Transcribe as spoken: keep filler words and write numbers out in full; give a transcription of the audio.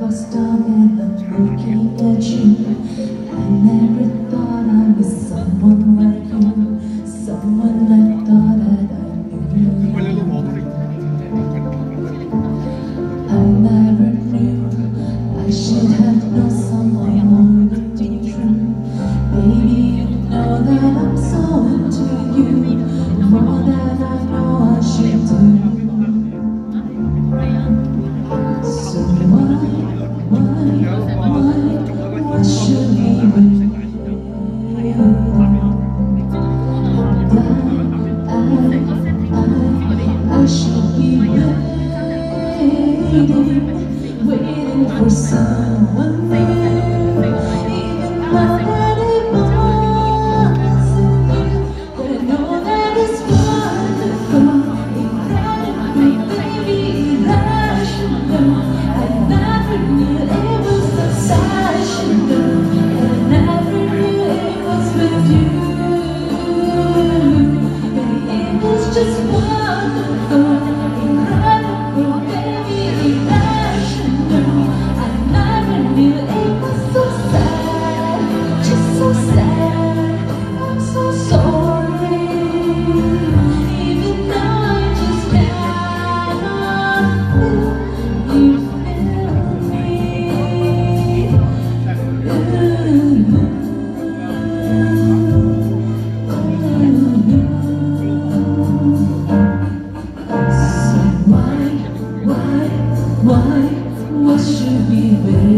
bus stop and I'm looking at you. I never thought I'd be someone like you, someone I thought that I knew. I never knew I should have known someone more than true. Baby, you know that I'm so into you, more than I know I should do. So why, why, why, why should we wait? I, I, I should be waiting, waiting for someone new. Even though that it wasn't you, but I know that it's wonderful, incredible, baby, that I should know. I never knew it was sensational, and I never knew it was with you. Baby, it was just wonderful, incredible, baby, that I should know. I never knew it was so sad, just so sad. I'm so sorry, even though I just cannot feel you feel me. So why, why, why, why should we wait?